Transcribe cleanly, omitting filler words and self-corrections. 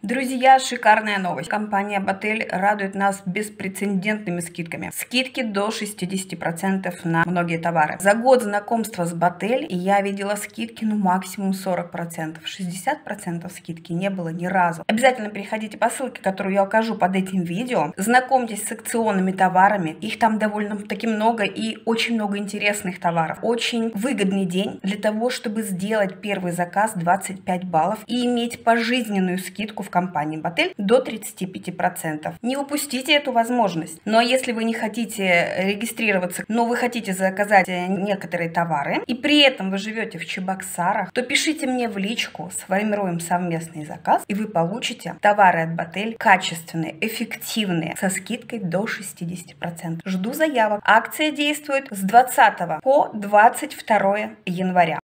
Друзья, шикарная новость. Компания Batel радует нас беспрецедентными скидками. Скидки до 60% на многие товары. За год знакомства с Batel я видела скидки, максимум 40%. 60% скидки не было ни разу. Обязательно переходите по ссылке, которую я укажу под этим видео. Знакомьтесь с акционными товарами. Их там довольно-таки много и очень много интересных товаров. Очень выгодный день для того, чтобы сделать первый заказ 25 баллов и иметь пожизненную скидку в компании Batel до 35%. Не упустите эту возможность. Но если вы не хотите регистрироваться, но вы хотите заказать некоторые товары, и при этом вы живете в Чебоксарах, то пишите мне в личку, сформируем совместный заказ, и вы получите товары от Batel качественные, эффективные, со скидкой до 60%. Жду заявок. Акция действует с 20 по 22 января.